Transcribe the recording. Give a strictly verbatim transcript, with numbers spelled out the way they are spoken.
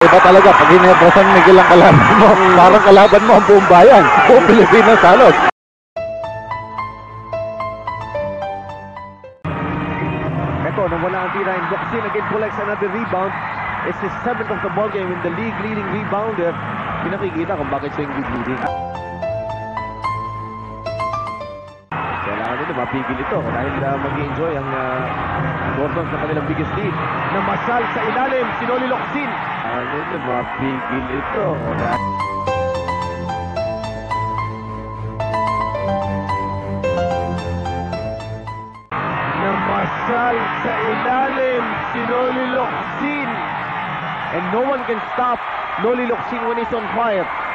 Iba talaga, pag Ginebra San Miguel ang kalaban mo, parang kalaban mo ang buong bayan. Buong Pilipinas halos. Ito, nawala ang tira, and Locsin again collects another rebound. It's his seventh of the ball game in the league leading rebounder. Pinakikita kung bakit siya yung league leading. Kailangan nila mapigil ito dahil uh, mag-enjoy ang uh, Gordon sa kanilang biggest lead. Namasyal sa ilalim, si Noli Locsin. Kailangan nila mapigil ito. Namasyal sa ilalim, si Noli Locsin. And no one can stop Noli Locsin when he's on fire.